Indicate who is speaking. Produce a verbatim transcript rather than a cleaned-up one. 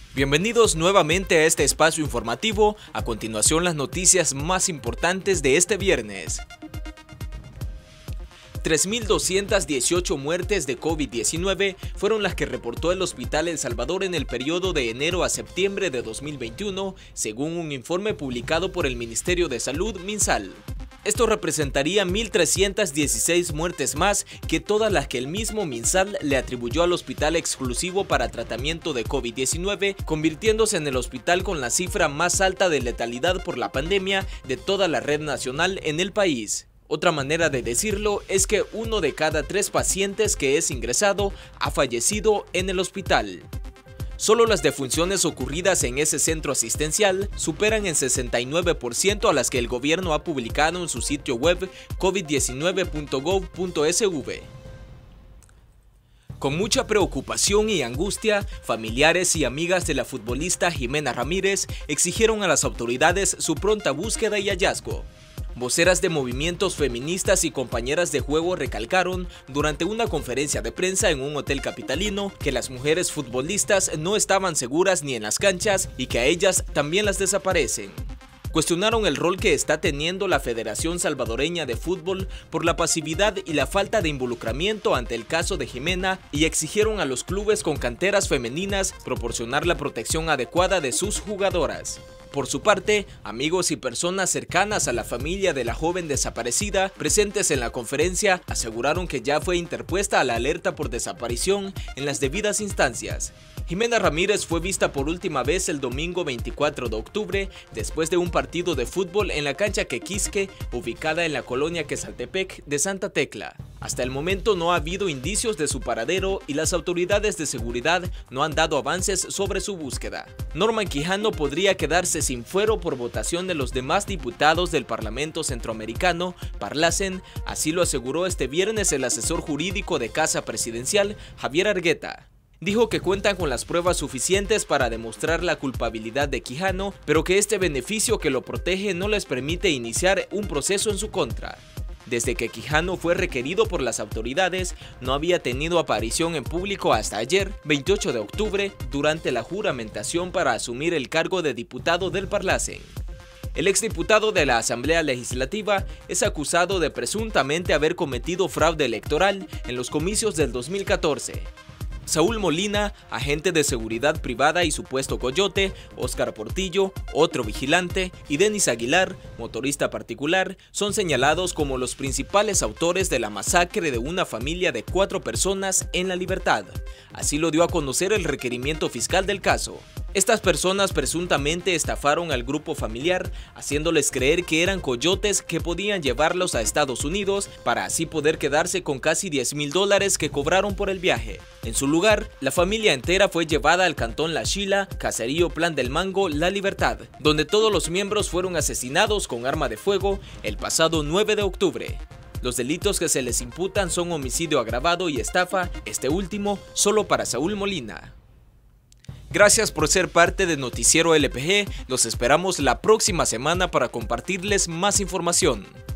Speaker 1: Bienvenidos nuevamente a este espacio informativo. A continuación, las noticias más importantes de este viernes. tres mil doscientas dieciocho muertes de COVID diecinueve fueron las que reportó el Hospital El Salvador en el periodo de enero a septiembre de dos mil veintiuno, según un informe publicado por el Ministerio de Salud, MinSal. Esto representaría mil trescientas dieciséis muertes más que todas las que el mismo MinSal le atribuyó al hospital exclusivo para tratamiento de COVID diecinueve, convirtiéndose en el hospital con la cifra más alta de letalidad por la pandemia de toda la red nacional en el país. Otra manera de decirlo es que uno de cada tres pacientes que es ingresado ha fallecido en el hospital. Solo las defunciones ocurridas en ese centro asistencial superan en sesenta y nueve por ciento a las que el gobierno ha publicado en su sitio web covid diecinueve punto gov punto es ve. Con mucha preocupación y angustia, familiares y amigas de la futbolista Jimena Ramírez exigieron a las autoridades su pronta búsqueda y hallazgo. Voceras de movimientos feministas y compañeras de juego recalcaron durante una conferencia de prensa en un hotel capitalino que las mujeres futbolistas no estaban seguras ni en las canchas y que a ellas también las desaparecen. Cuestionaron el rol que está teniendo la Federación Salvadoreña de Fútbol por la pasividad y la falta de involucramiento ante el caso de Jimena y exigieron a los clubes con canteras femeninas proporcionar la protección adecuada de sus jugadoras. Por su parte, amigos y personas cercanas a la familia de la joven desaparecida presentes en la conferencia aseguraron que ya fue interpuesta la alerta por desaparición en las debidas instancias. Jimena Ramírez fue vista por última vez el domingo veinticuatro de octubre después de un partido de fútbol en la cancha Quequisque, ubicada en la colonia Quesaltepec de Santa Tecla. Hasta el momento no ha habido indicios de su paradero y las autoridades de seguridad no han dado avances sobre su búsqueda. Norman Quijano podría quedarse sin fuero por votación de los demás diputados del Parlamento Centroamericano, Parlacen, así lo aseguró este viernes el asesor jurídico de Casa Presidencial, Javier Argueta. Dijo que cuentan con las pruebas suficientes para demostrar la culpabilidad de Quijano, pero que este beneficio que lo protege no les permite iniciar un proceso en su contra. Desde que Quijano fue requerido por las autoridades, no había tenido aparición en público hasta ayer, veintiocho de octubre, durante la juramentación para asumir el cargo de diputado del Parlacen. El exdiputado de la Asamblea Legislativa es acusado de presuntamente haber cometido fraude electoral en los comicios del dos mil catorce. Saúl Molina, agente de seguridad privada y supuesto coyote, Óscar Portillo, otro vigilante, y Denis Aguilar, motorista particular, son señalados como los principales autores de la masacre de una familia de cuatro personas en La Libertad. Así lo dio a conocer el requerimiento fiscal del caso. Estas personas presuntamente estafaron al grupo familiar, haciéndoles creer que eran coyotes que podían llevarlos a Estados Unidos para así poder quedarse con casi diez mil dólares que cobraron por el viaje. En su lugar, la familia entera fue llevada al cantón La Chila, caserío Plan del Mango, La Libertad, donde todos los miembros fueron asesinados con arma de fuego el pasado nueve de octubre. Los delitos que se les imputan son homicidio agravado y estafa, este último solo para Saúl Molina. Gracias por ser parte de Noticiero L P G, los esperamos la próxima semana para compartirles más información.